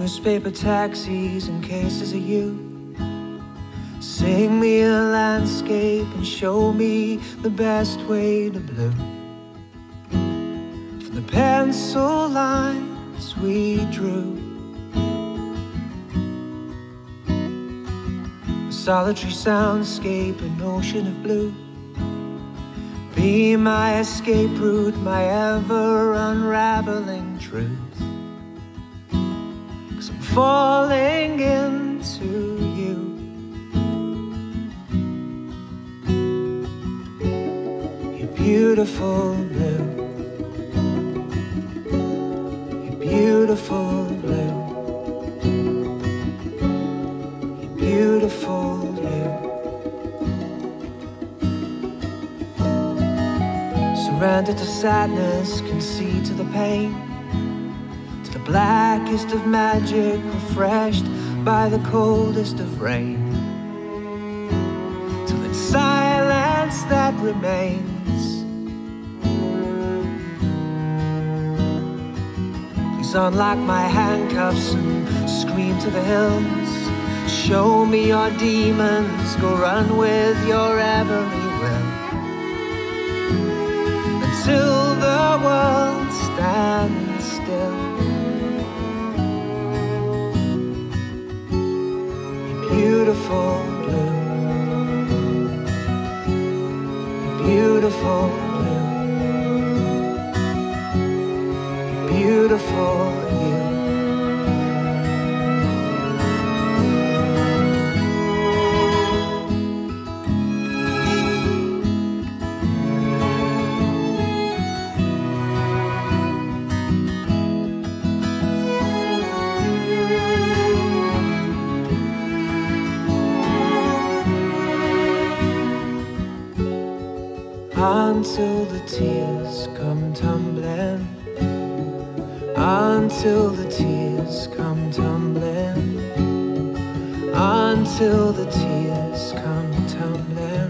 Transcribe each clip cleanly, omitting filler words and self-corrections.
Newspaper taxis and cases of you. Sing me a landscape and show me the best way to blue. From the pencil lines we drew, a solitary soundscape, an ocean of blue. Be my escape route, my ever unraveling truth. 'Cause I'm falling into you. You're beautiful blue. You're beautiful blue. You're beautiful you. Surrendered to sadness, concede to the pain, to the blackest of magic, refreshed by the coldest of rain, till it's silence that remains. Please unlock my handcuffs and scream to the hills. Show me your demons, go run with your every will, till the world stands still. You're beautiful blue. You're beautiful blue. You're beautiful you. Until the tears come tumbling, until the tears come tumbling, until the tears come tumbling.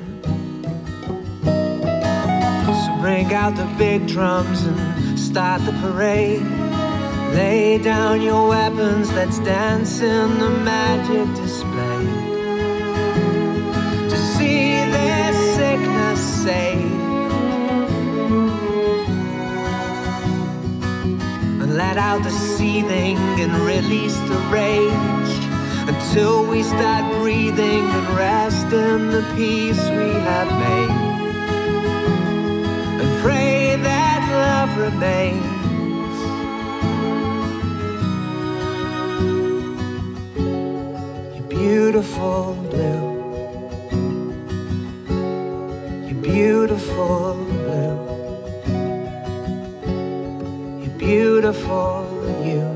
So bring out the big drums and start the parade. Lay down your weapons, let's dance in the magic display. To see this sickness saved, let out the seething and release the rage, until we start breathing and rest in the peace we have made, and pray that love remains. You're beautiful blue. You're beautiful blue. Beautiful you.